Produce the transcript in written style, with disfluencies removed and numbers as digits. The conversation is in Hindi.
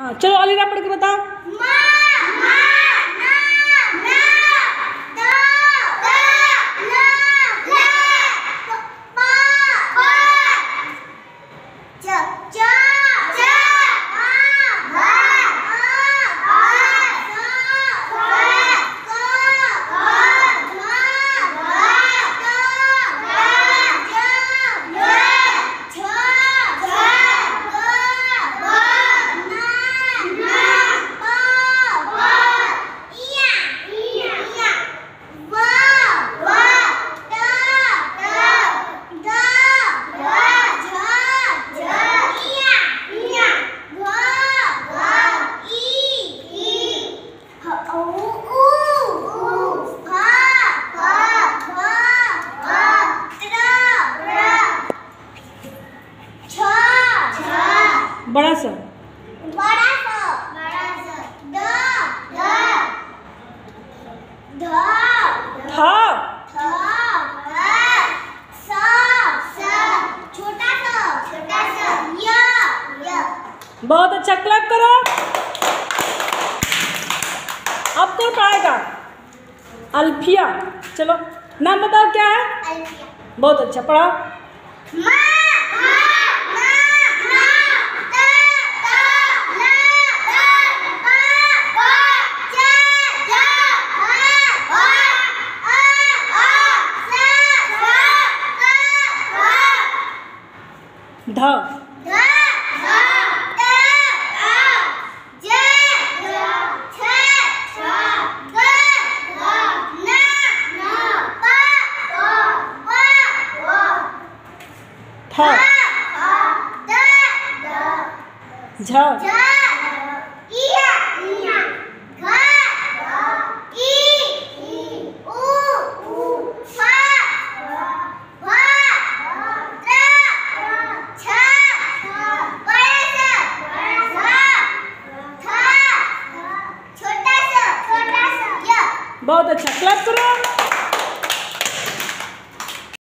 हाँ चलो अलीना पढ़ के बताओ। बड़ा सा बहुत अच्छा, क्लैप करो। अब कौन पढ़ाएगा? अल्फिया। चलो नाम बताओ क्या है? अल्फिया। बहुत अच्छा, पढ़ाओ। ध झ बहुत अच्छा, क्लैप करो।